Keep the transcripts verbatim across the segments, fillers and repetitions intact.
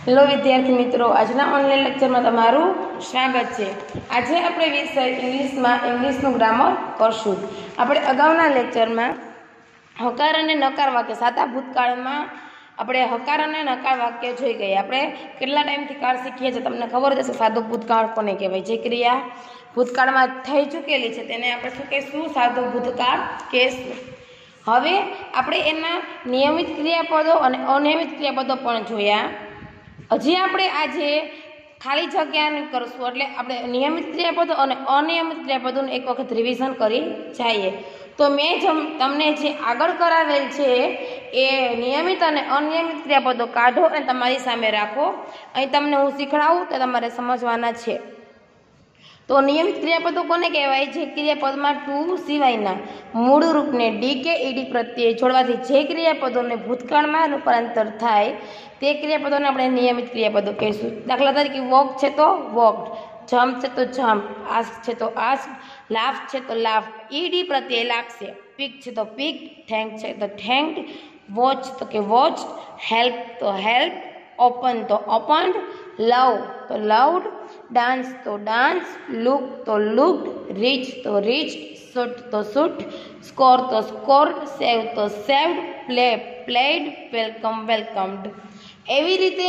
Hello विद्यार्थी मित्रों, आजना online lecture में तमारू स्वागत है। आज આપણે વિષય ઇંગ્લિશમાં ઇંગ્લિશનું ગ્રામર કરશું। આપણે અગાઉના લેક્ચરમાં હકાર અને નકાર વાક્ય સાદા ભૂતકાળમાં આપણે હકાર અને નકાર વાક્ય જોઈ ગયા। આપણે કેટલા ટાઈમથી કાળ શીખીએ છીએ તમને ખબર જ હશે। સાદો ભૂતકાળ કોને કહેવાય? જે ક્રિયા ભૂતકાળમાં થઈ ચૂકેલી છે તેને આપણે શું કહીશું? સાદો ભૂતકાળ કહેશું। હવે આપણે એના નિયમિત ક્રિયાપદો અને અનિયમિત ક્રિયાપદો પણ જોયા। હજી આપણે આજે ખાલી જગ્યા કરશું, એટલે આપણે નિયમિત ક્રિયાપદો અને અનિયમિત ક્રિયાપદોનું એક વખત રિવિઝન કરી જઈએ। તો મેં જ તમને જે આગળ કરાવેલ છે એ નિયમિત અને અનિયમિત ક્રિયાપદો કાઢો અને તમારી સામે રાખો। અહીં તમને હું શીખડાવું તો તમારે સમજવાના છે। તો નિયમિત ક્રિયાપદો કોને કહેવાય? જે ક્રિયાપદમાં ટુ સિવાયના મૂળ રૂપને ડી કે ઈડી પ્રત્યે જોડવાથી જે ક્રિયાપદોને ભૂતકાળમાં રૂપાંતર થાય તે ક્રિયાપદોને આપણે નિયમિત ક્રિયાપદો કહીશું। દાખલા તરીકે વોક છે તો વોકડ, જમ્પ છે તો જમ્પ, આસ્ક છે તો આસ્ક, લાફ છે તો લાફ, ઈડી પ્રત્યે લાગશે। પીક છે તો પીક, થેન્ક છે તો થેન્ક્ડ, વોચ તો કે વોચ, હેલ્પ તો હેલ્પ, ઓપન તો ઓપન્ડ, લવ તો લવડ, ડાન્સ તો ડાન્સ, લુક તો લુકડ, રીચ તો રીચ, શૂટ તો શૂટ, સ્કોર તો સ્કોર્ડ, સેવ તો saved, play played, welcome welcomed. એવી રીતે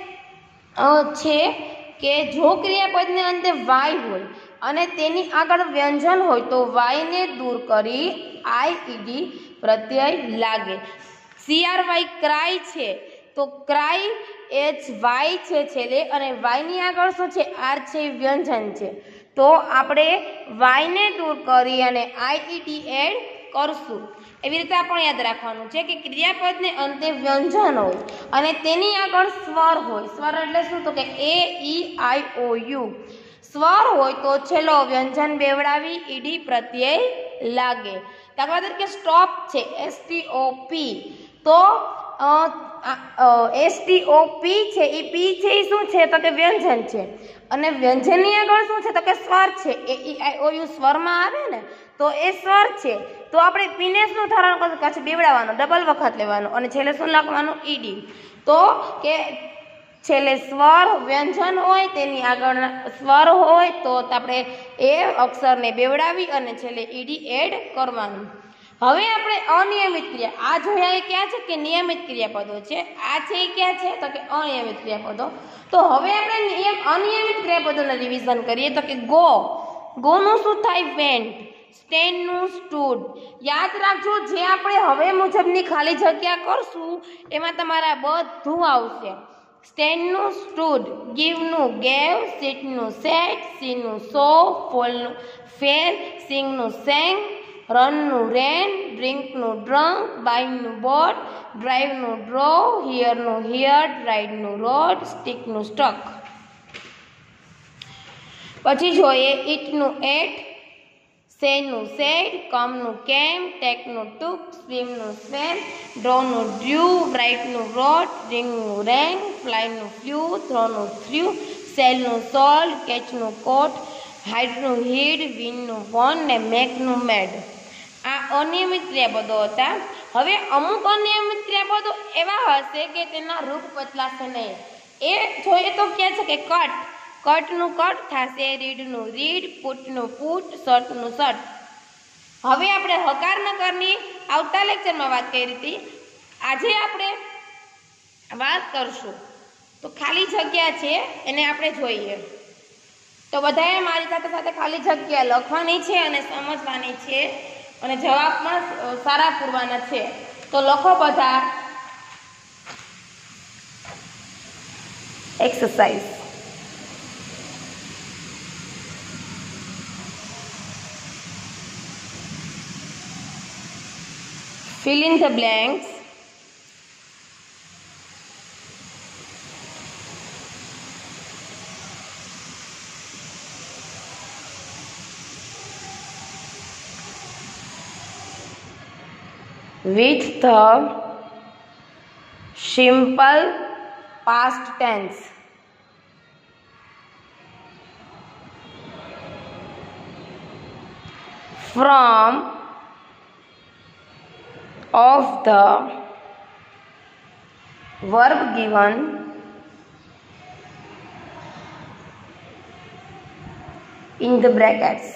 છે કે જો ક્રિયાપદને અંતે વાય હોય અને તેની આગળ વ્યંજન હોય તો વાયને દૂર કરી આઈ ઈડી પ્રત્યય લાગે। સી આર વાય ક્રાય છે તો ક્રાય એચ વાય છે છેલ્લે અને વાયની આગળ શું છે? આર છે, વ્યંજન છે। તો આપણે વાયને દૂર કરી અને આઈ ઈડી એડ કરશું। એવી રીતે આપણે યાદ રાખવાનું છે કે ક્રિયાપદને અંતે વ્યંજન હોય અને તેની આગળ સ્વર હોય। સ્વર એટલે શું? તો કે એ ઈ આઈ ઓ યુ। સ્વર હોય તો છેલ્લો વ્યંજન બેવડાવી ઈડી પ્રત્યય લાગે। દાખલા તરીકે સ્ટોપ છે એસ ટી ઓ પી, તો એસ ટી ઓ પી છે એ પી છે એ શું છે? તો કે વ્યંજન છે અને વ્યંજનની આગળ શું છે? તો કે સ્વર છે। એ ઈ આઈ ઓ યુ સ્વરમાં આવે ને તો એ સ્વર છે। તો આપણે પીને શું ધારણ કરશું? પાછું બેવડાવવાનો, ડબલ વખત લેવાનો અને છેલ્લે શું લખવાનું? ઈડી। તો કે છેલ્લે સ્વર વ્યંજન હોય તેની આગળ સ્વર હોય તો આપણે એ અક્ષરને બેવડાવી અને છેલ્લે ઈડી એડ કરવાનું। હવે આપણે અનિયમિત ક્રિયા આ જોયા એ ક્યાં છે? કે નિયમિત ક્રિયાપદો છે। આ છે એ ક્યાં છે? તો કે અનિયમિત ક્રિયાપદો। તો હવે આપણે નિયમ અનિયમિત ક્રિયાપદોનું રિવિઝન કરીએ તો કે ગો, ગોનું શું થાય? વેન્ટ, સ્ટેન્ડનું સ્ટૂડ। યાદ રાખજો, જે આપણે હવે મુજબની ખાલી જગ્યા કરશું એમાં તમારા બધું આવશે। સ્ટેન્ડનું સ્ટૂડ, ગીવનું ગેવ, સીટનું સેટ, સીનું સો, ફોલનું ફેર, સિંગનું સેંગ, રનનું રેન, ડ્રિંકનું ડ્રંક, બાયનું બોટ, ડ્રાઈવનું ડ્રો, હિયરનું હિયર, રાઇડનું રોડ, સ્ટીકનું સ્ટક। પછી જોઈએ ઈટનું એટ, સેનું સેડ, કમનું કેમ, ટેકનું ટુક, સ્વીમનું સ્વેમ, ડ્રોનું ડ્રુ, રાઇટનું રોટ, રિંગનું રેંગ, ફ્લાયનું ફ્લ્યુ, થ્રોનું થ્ર્યુ, સેલનું સોલ્ડ, કેચનું કોટ, હાઇડનું હીડ, વિનનું વન ને મેકનું મેડ। આ અનિયમિત ક્રિયાપદો હતા। હવે અમુક અનિયમિત ક્રિયાપદો એવા હશે કે તેના રૂપ બદલાશે નહીં। એ જોઈએ તો ક્યાં છે? કે કટ, કટનું કટ થશે, રીડનું રીડ, પુટનું પુટ, શર્ટનું શર્ટ। હવે આપણે હકાર નકારની આવતા લેક્ચરમાં વાત કરી હતી, આજે આપણે વાત કરશું। તો ખાલી જગ્યા છે એને આપણે જોઈએ। તો બધાએ મારી સાથે સાથે ખાલી જગ્યા લખવાની છે અને સમજવાની છે અને જવાબ પણ સારા પૂરવાના છે। તો લખો બધા। Exercise fill in the blanks with the simple past tense। From of the verb given in the brackets.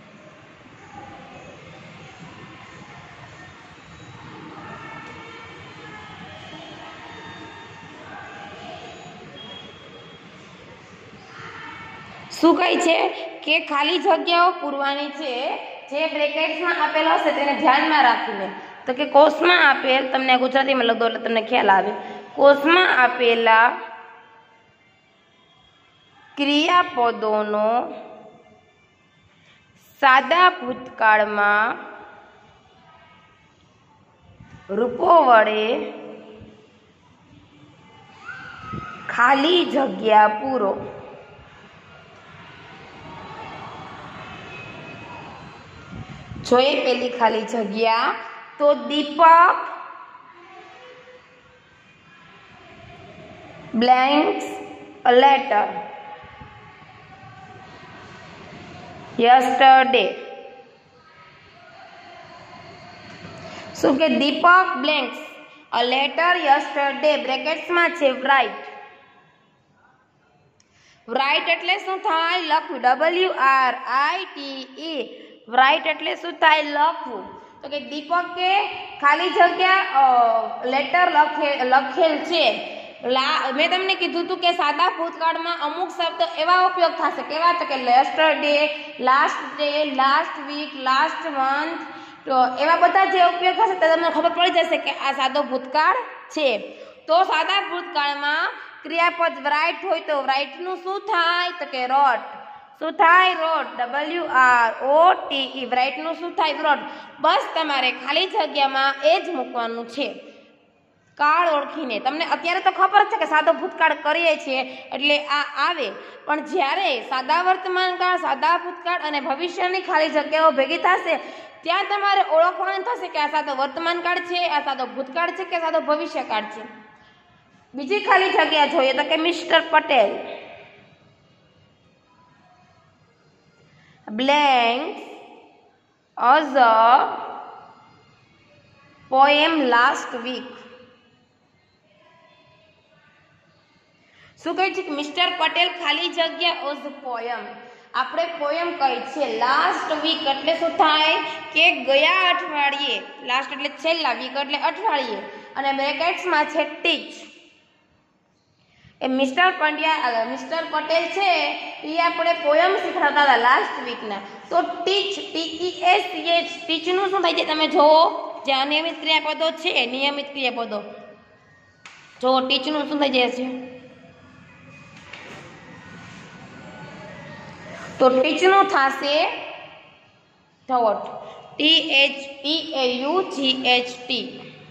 શું કહે છે કે ખાલી જગ્યાઓ પૂરવાની છે જે બ્રેકેટ્સમાં આપેલો હશે તેને ધ્યાનમાં રાખીને. તો કે કોષમાં આપેલ, તમને ગુજરાતીમાં લખો એટલે તમને ખ્યાલ આવે, કોષમાં આપેલા ક્રિયાપદોનો સાદા ભૂતકાળમાં રૂપો વડે ખાલી જગ્યા પૂરો. જોઈએ પેલી ખાલી જગ્યા તો દીપક blanks a letter yesterday. શું કે દીપક blanks a letter yesterday બ્રેકેટ્સમાં છે write. write એટલે શું થાય? લખવું. W R I T E write એટલે શું થાય? લખવું. તો કે દીપકે ખાલી જગ્યા લેટર લખે લખેલ છે. મેં તમને કીધું હતું કે સાદા ભૂતકાળમાં અમુક શબ્દ એવા ઉપયોગ થશે, કેવા? તો કે yesterday, last day, last week, last month, તો એવા બધા જે ઉપયોગ થશે તે તમને ખબર પડી જશે કે આ સાદો ભૂતકાળ છે. તો સાદા ભૂતકાળમાં ક્રિયાપદ રાઇટ હોય તો રાઇટનું શું થાય? તો કે રોટ. શું થાય? Wrote. W R O T E રાઇટનું શું થાય? રોટ. બસ તમારે ખાલી જગ્યામાં એ જ મૂકવાનું છે, કાળ ઓળખીને. તમને અત્યારે તો ખબર છે કે સાદો ભૂતકાળ કરીએ છીએ એટલે આ આવે, પણ જ્યારે સાદા વર્તમાન કાળ, સાદા ભૂતકાળ અને ભવિષ્યની ખાલી જગ્યાઓ ભેગી થશે ત્યાં તમારે ઓળખવાનું થશે કે આ સાદો વર્તમાન કાળ છે, આ સાદો ભૂતકાળ છે કે સાદો ભવિષ્યકાળ છે. બીજી ખાલી જગ્યા જોઈએ તો કે mister Patel blanks as a poem last week. શું કહે છે કે મિસ્ટર પટેલ ખાલી જગ્યા ઓઝ પોયમ. આપણે પોયમ કહી છે. લાસ્ટ વીક એટલે શું થાય? કે ગયા અઠવાડિયે. લાસ્ટ એટલે છેલ્લા, વીક એટલે અઠવાડિયે, અને બ્રેકેટ્સમાં છે ટીચ. એ મિસ્ટર પંડ્યા મિસ્ટર પટેલ છે એ આપણે પોયમ શીખડાવતા હતા લાસ્ટ વીકના. તો teach T E S H ટીચનું શું થાય છે? તમે જુઓ, જે અનિયમિત ક્રિયાપદો છે, નિયમિત ક્રિયાપદો જો ટીચનું શું થઈ જાય છે? તો ટીચનું થશે thought. T H T A U G H T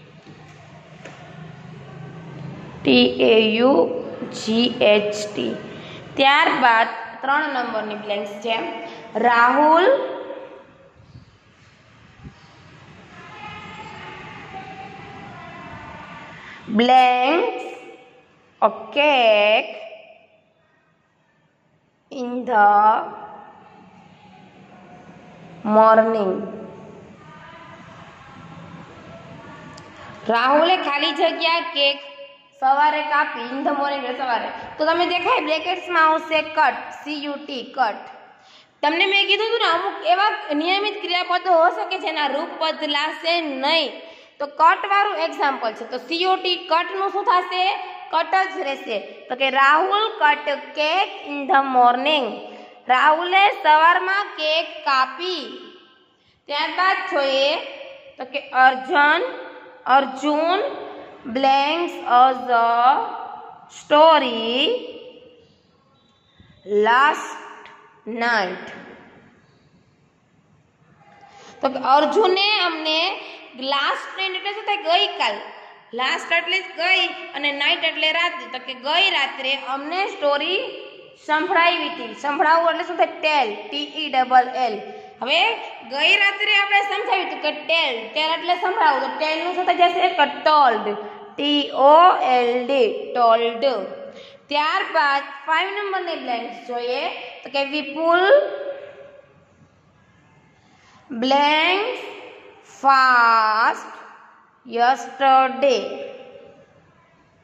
T A U G H T. ત્યારબાદ ત્રણ નંબરની બ્લેન્ક્સ છે. Rahul blanks a cake in the morning. રાહુલે ખાલી જગ્યા કેક સવારે કાપી. ઇન ધ મોર્નિંગ સવારે. તો તમે દેખાય બ્રેકેટ્સમાં આવશે cut, C U T cut. તમને મેં કીધું હતું ને અમુક એવા નિયમિત ક્રિયાપદો હશે કે જેના રૂપ બદલાશે નહીં, તો કટ વાળું એક્ઝામ્પલ છે. તો સીઓટી કટનું શું થશે? કટ જ રહેશે. તો કે Rahul cut cake in the morning. રાહુલે સવારમાં કેક કાપી. ત્યારબાદ જોઈએ તો કે Arjun Arjun blanks as a story last night. તો અર્જુને અમને લાસ્ટ નાઇટ એટલે શું થાય? ગઈકાલ. લાસ્ટ એટલે ગઈ અને નાઇટ એટલે રાત્રે. તો કે ગઈ રાત્રે અમને સ્ટોરી સંભળાવી હતી. સંભળાવવું એટલે શું થાય? Tell. T E double L. હવે ગઈ રાત્રે આપણે સમજાવ્યું હતું કે ટેલ. ટેલ એટલે સંભળાવું. તો ટેલ નું શું થઈ જશે? કે told. T O L D told. ત્યારબાદ ફાઈવ નંબરની બ્લેન્ક્સ જોઈએ તો કે વિપુલ બ્લેન્ક્સ ફાસ્ટ યસ્ટરડે.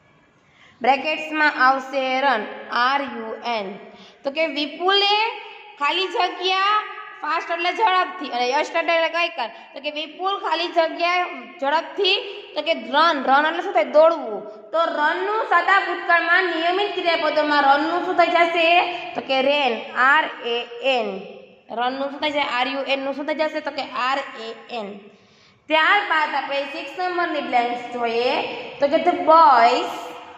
બ્રેકેટ્સમાં આવશે રન, આર યુ એન. તો કે વિપુલે ખાલી જગ્યા ફાસ્ટ એટલે ઝડપથી અને યસ્ટરડે એટલે ગઈકાલ તો કે વિપુલ ખાલી જગ્યા ઝડપથી તો કે રન રન એટલે શું થાય દોડવું તો રન નું સાદા ભૂતકાળમાં નિયમિત ક્રિયાપદોમાં રન નું શું થઈ જશે તો કે ran R A N run નું શું થઈ જાય આર યુ એન નું શું થઈ જશે તો કે આર એ એન ત્યારબાદ આપણે સિક્સ નંબરની બ્લેન્ક્સ જોઈએ તો કે the boys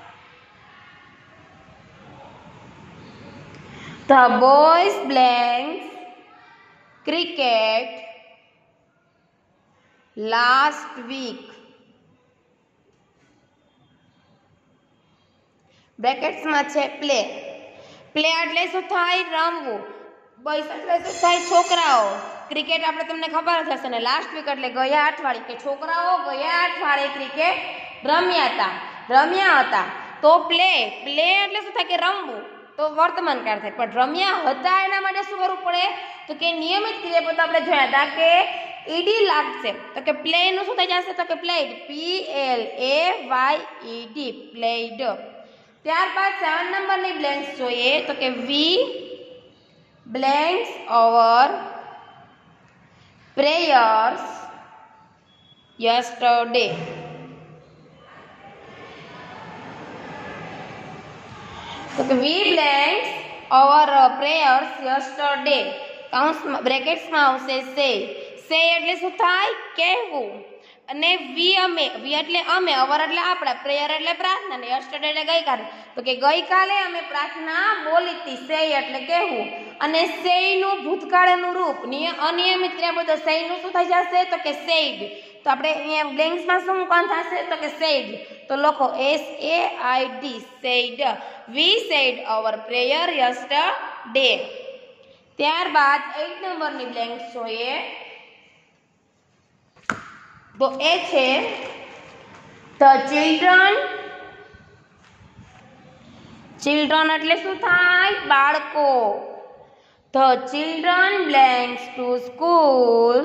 the boys blanks cricket last week બ્રેકેટ્સમાં છે પ્લે પ્લે એટલે શું થાય રમવું બોયઝ એટલે શું થાય છોકરાઓ ક્રિકેટ આપણે તમને ખબર જ હશે ને લાસ્ટ વીક એટલે ગયા અઠવાડિયે કે છોકરાઓ ગયા અઠવાડિયે ક્રિકેટ રમ્યા હતા રમ્યા હતા તો પ્લે પ્લે એટલે શું થાય કે રમવું તો વર્તમાન કાળ થાય પણ રમ્યા હતા એના માટે શું કરવું પડે તો કે નિયમિત ક્રિયાપદ આપણે જોયા હતા કે ઈડી લાગશે તો કે પ્લે નું શું થઈ જશે તો કે played P L A Y E D played ત્યારબાદ સેવન નંબરની બ્લેન્ક્સ જોઈએ તો કે we blanks over prayers yesterday તો કે we blanks our prayers yesterday કૌંસમાં બ્રેકેટ્સમાં આવશે say say એટલે શું થાય કહેવું અને વી અમે વી એટલે અમે અવર એટલે આપણે પ્રેયર એટલે પ્રાર્થના ને yesterday એટલે ગઈકાલે તો કે ગઈકાલે અમે પ્રાર્થના બોલી હતી say એટલે કહેવું અને say નું ભૂતકાળનું રૂપ અનિયમિત ક્રિયાપદ say નું શું થઈ જશે તો કે said તો આપણે અહીંયા બ્લેન્ક્સમાં શું કોણ થશે તો કે said તો લખો S A I D said we said our prayer yesterday ત્યારબાદ eight નંબરની બ્લેન્ક્સ જોઈએ તો એ છે the children children એટલે શું થાય બાળકો the children blanks to school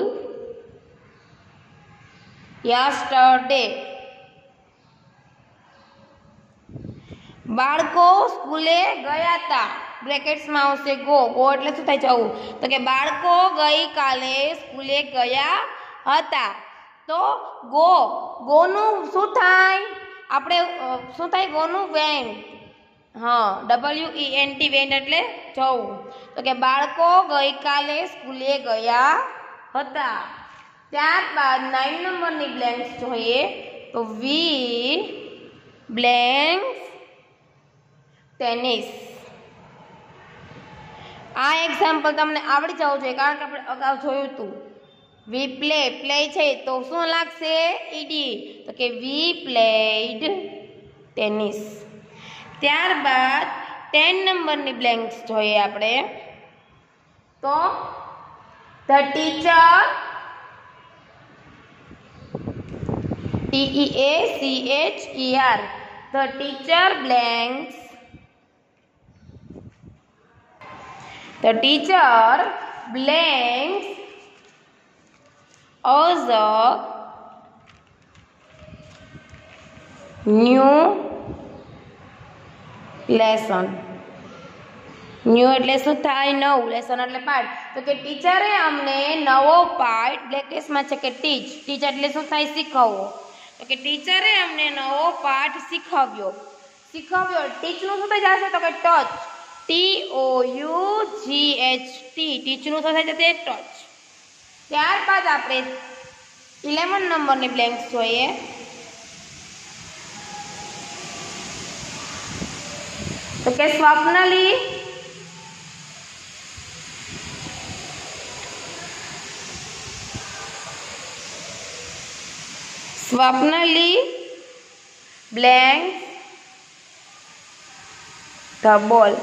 yesterday બાળકો સ્કૂલે ગયા હતા બ્રેકેટ્સમાં આવશે ગો ગો એટલે શું થાય જવું તો કે બાળકો ગઈકાલે સ્કૂલે ગયા હતા તો ગો ગો નું શું થાય આપણે શું થાય ગો નું વેન હા W E N T went એટલે જવું તો કે બાળકો ગઈકાલે સ્કૂલે ગયા હતા ત્યારબાદ નાઇન નંબરની બ્લેન્ક્સ જોઈએ તો વી બ્લેન્ક્સ ટેનિસ આ એક્ઝામ્પલ તમને આવડી જવું જોઈએ કારણ કે આપણે અગાઉ જોયું હતું વી પ્લે પ્લે છે તો શું લાગશે ઈડી તો કે વી પ્લેડ ટેનિસ ત્યારબાદ ટેન નંબરની બ્લેન્ક્સ જોઈએ આપણે તો the teacher T E A C H E R the teacher blanks the teacher blanks as a new lesson new એટલે શું થાય નવું લેસન એટલે પાઠ તો કે ટીચરે અમને નવો પાઠ બ્લેકેટ્સમાં છે કે ટીચ ટીચ એટલે શું થાય શીખવવો તો કે ટીચરે અમને નવો પાઠ શીખવ્યો શીખવ્યો ટીચનું શું થઈ જશે તો કે taught T O U G H T ટીચનું શું થઈ જશે ટચ ત્યારબાદ આપણે ઇલેવન નંબરની બ્લેન્ક્સ જોઈએ તો કે સ્વપ્નલી સ્વપ્નલી બ્લેન્ક્સ ધ બોલ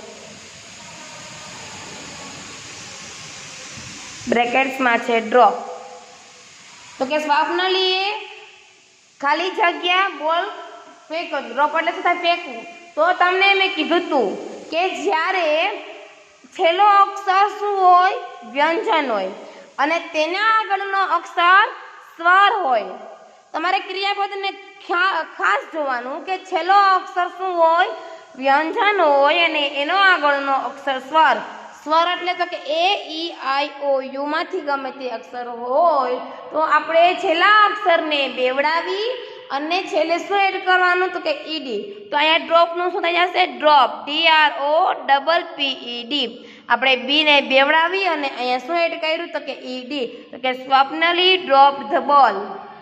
બ્રેકેટ્સમાં છે ડ્રોપ તો કે સ્વપ્નલીએ ખાલી જગ્યા બોલ ફેંકો ડ્રોપ એટલે શું થાય ફેંકવું તો તમને મેં કીધું હતું કે જ્યારે છેલ્લો અક્ષર શું હોય વ્યંજન હોય અને તેના આગળનો અક્ષર સ્વર હોય તમારે ક્રિયાપદને ખાસ જોવાનું કે છેલ્લો અક્ષર શું હોય વ્યંજન હોય અને એનો આગળનો અક્ષર સ્વર સ્વર એટલે તો કે એ ઈ આઈ ઓ યુ માંથી ગમે તે અક્ષર હોય તો આપણે છેલ્લા અક્ષરને બેવડાવી અને છેલ્લે શું એડ કરવાનું તો કે ઈડી. તો અહીંયા ડ્રોપનું શું થઈ જશે? Drop. D R O double P E D. આપણે બી ને બેવડાવી અને અહીંયા શું એડ કર્યું તો કે ઈડી. તો કે સ્વપ્નલી ડ્રોપ ધ બોલ.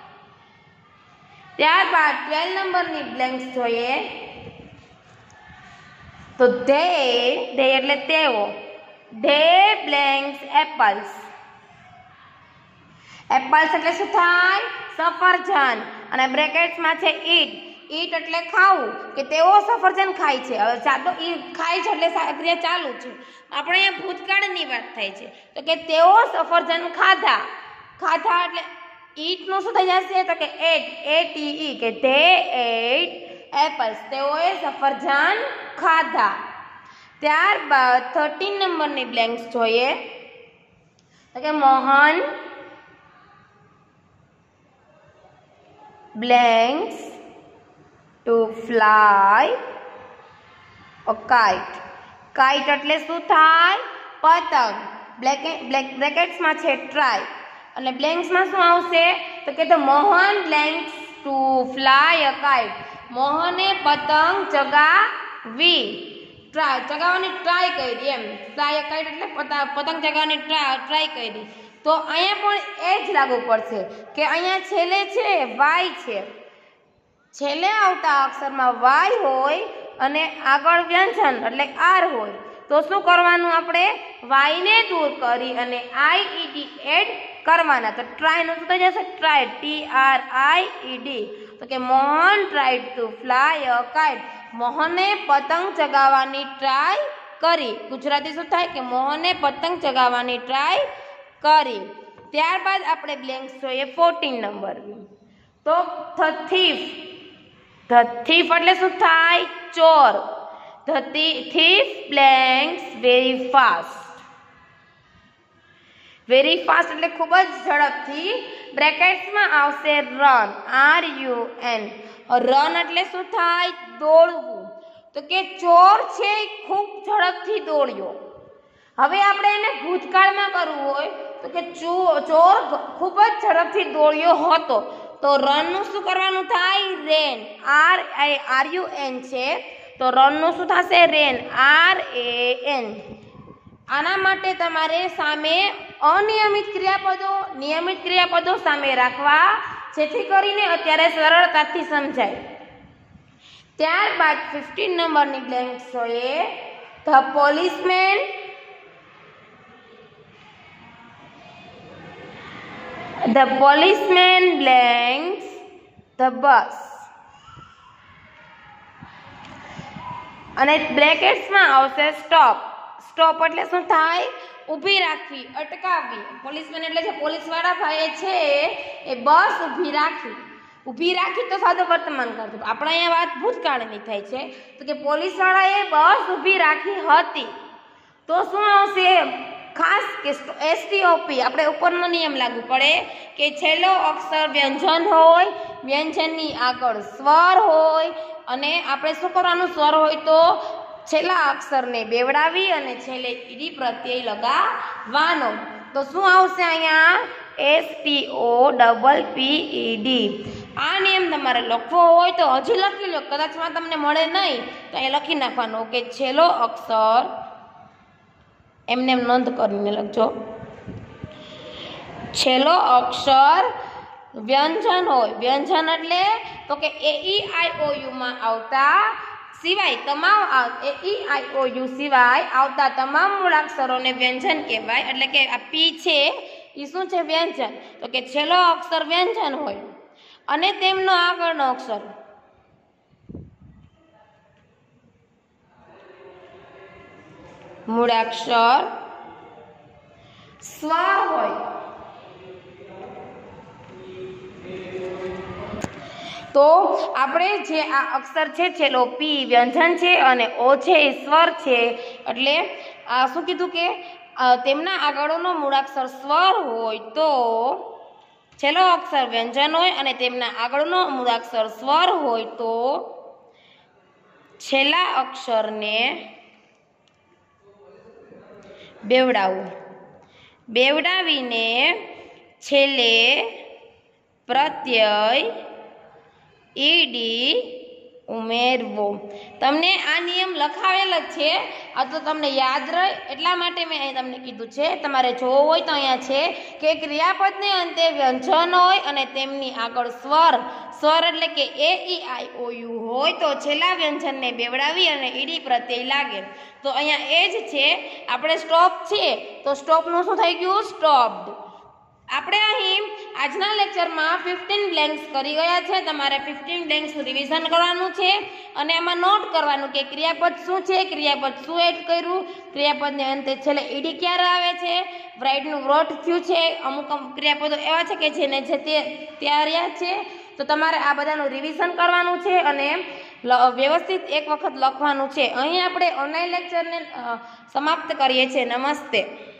ત્યારબાદ ટ્વેલ્વ નંબરની બ્લેન્ક્સ જોઈએ. તો ધે ધે એટલે તેઓ. They blanks apples. એપલ્સ એટલે શું થાય? સફરજન. અને બ્રેકેટ્સમાં છે ઈટ. ઈટ એટલે ખાવું, કે તેઓ સફરજન ખાય છે. હવે ચાલો ઈ ખાય છે એટલે ક્રિયા ચાલુ છે. આપણે અહીંયા ભૂતકાળની વાત થાય છે તો કે તેઓ સફરજન ખાધા. ખાધા એટલે ઈટનું શું થઈ જશે તો કે એટ. એ ટી ઈ કે ધે એટ એપલ્સ. તેઓએ સફરજન ખાધા. ત્યારબાદ થર્ટીન નંબરની બ્લેન્ક્સ જોઈએ. તો કે Mohan blanks to fly a kite. kite એટલે શું થાય? પતંગ. બ્રેકેટ્સમાં છે ટ્રાય અને બ્લેન્ક્સમાં શું આવશે તો કે the Mohan blanks to fly a kite. મોહને પતંગ ચગાવી. ટ્રાય ચગાવવાની ટ્રાય કરી એમ. ફ્લાય અ કાઇટ એટલે પતંગ ચગાવવાની ટ્રાય ટ્રાય કરી. તો અહીંયા પણ એ જ લાગુ પડશે કે અહીંયા છેલ્લે છે વાય છે. છેલ્લે આવતા અક્ષરમાં વાય હોય અને આગળ વ્યંજન એટલે આર હોય તો શું કરવાનું? આપણે વાયને દૂર કરી અને આઈ ઈ ડી એડ કરવાના. તો ટ્રાયનું શું થઈ જશે? Try. T R I E D. તો કે Mohan tried to fly a kite. મોહને પતંગ ચગાવવાની ટ્રાય કરી. ગુજરાતી શું થાય કે મોહને પતંગ ચગાવવાની ટ્રાય કરી. ત્યારબાદ આપણે બ્લેન્ક્સ જોઈએ ફોર્ટીન નંબર. તો ધ થીફ. ધ થીફ એટલે શું થાય? ચોર. The thief blanks very fast. Very fast એટલે ખૂબ જ ઝડપથી. બ્રેકેટ્સમાં આવશે run. R U N. Run એટલે શું થાય? દોડવું. તો કે ચોર છે ખૂબ ઝડપથી દોડ્યો. હવે આપણે એને ભૂતકાળમાં કરવું હોય તો કે ચોર ખૂબ જ ઝડપથી દોડ્યો હતો તો રનનું શું કરવાનું થાય? Ran. R R U N છે તો રનનું શું થશે? રેન. R A N. આના માટે તમારે સામે અનિયમિત ક્રિયાપદો નિયમિત ક્રિયાપદો સામે રાખવા જેથી કરીને અત્યારે સરળતાથી સમજાય. ત્યારબાદ ફિફ્ટીન નંબરની બ્લેન્ક્સ જોઈએ. The policeman The policeman blanks the bus. અને બ્રેકેટ્સમાં આવશે સ્ટોપ. સ્ટોપ એટલે શું થાય? ઊભી રાખવી, અટકાવવી. પોલીસમેન એટલે જે પોલીસવાળા ભાઈ છે એ બસ ઊભી રાખી. ઊભી રાખી તો સાદો વર્તમાન કરતું. આપણે અહીંયા વાત ભૂતકાળની થાય છે તો કે પોલીસવાળાએ બસ ઊભી રાખી હતી. તો શું આવશે? ખાસ કે એસટીઓપી આપણે ઉપરનો નિયમ લાગુ પડે કે છેલ્લો અક્ષર વ્યંજન હોય, વ્યંજનની આગળ સ્વર હોય અને આપણે શું કરવાનું? સ્વર હોય તો છેલ્લા અક્ષરને બેવડાવી અને છેલ્લે ઈડી પ્રત્યય લગાવવાનો. તો શું આવશે અહીંયા? S T O double P E D. આ નિયમ તમારે લખવો હોય તો હજી લખી લો. કદાચમાં તમને મળે નહીં તો અહીંયા લખી નાખવાનું કે છેલ્લો અક્ષર એમને એમ નોંધ કરીને લખજો. છેલ્લો અક્ષર વ્યંજન હોય. વ્યંજન એટલે તો કે એ ઈ આઈ ઓ યુ માં આવતા સિવાય તમામ એ ઈ આઈ ઓ યુ સિવાય આવતા તમામ મૂળાક્ષરોને વ્યંજન કહેવાય. એટલે કે આ પી છે એ શું છે? વ્યંજન. તો કે છેલ્લો અક્ષર વ્યંજન હોય અને તેમનો આગળનો અક્ષર મૂળાક્ષર સ્વર હોય. તો આપણે જે આ અક્ષર છે છેલ્લો પી વ્યંજન છે અને ઓ છે એ સ્વર છે. એટલે આ શું કીધું કે તેમના આગળનો મૂળાક્ષર સ્વર હોય તો છેલ્લો અક્ષર વ્યંજન હોય અને તેમના આગળનો મૂળાક્ષર સ્વર હોય તો છેલ્લા અક્ષરને બેવડાવવું. બેવડાવીને છેલ્લે પ્રત્યય ઈડી ઉમેરવો. તમને આ નિયમ લખાવેલ જ છે, આ તો તમને યાદ રહે એટલા માટે મેં અહીં તમને કીધું છે. તમારે જોવો હોય તો અહીંયા છે કે ક્રિયાપદને અંતે વ્યંજન હોય અને તેમની આગળ સ્વર સ્વર એટલે કે એ ઈ આઈ ઓ યુ હોય તો છેલ્લા વ્યંજનને બેવડાવી અને ઈડી પ્રત્યય લાગે. તો અહીંયા એ જ છે. આપણે સ્ટોપ છે તો સ્ટોપનું શું થઈ ગયું? સ્ટોપ્ડ. આપણે અહીં આજના લેક્ચરમાં ફિફ્ટીન બ્લેન્ક્સ કરી ગયા છે. તમારે ફિફ્ટીન બ્લેન્ક્સનું રિવિઝન કરવાનું છે અને એમાં નોટ કરવાનું કે ક્રિયાપદ શું છે, ક્રિયાપદ શું એડ કર્યું, ક્રિયાપદને અંતે છેલ્લે ઈડી ક્યારે આવે છે, રાઈટનું વ્રોટ થયું છે. અમુક અમુક ક્રિયાપદો એવા છે કે જેને જે તે ત્યારે છે. તો તમારે આ બધાનું રિવિઝન કરવાનું છે અને વ્યવસ્થિત એક વખત લખવાનું છે. અહીં આપણે ઓનલાઈન લેક્ચરને સમાપ્ત કરીએ છીએ. નમસ્તે.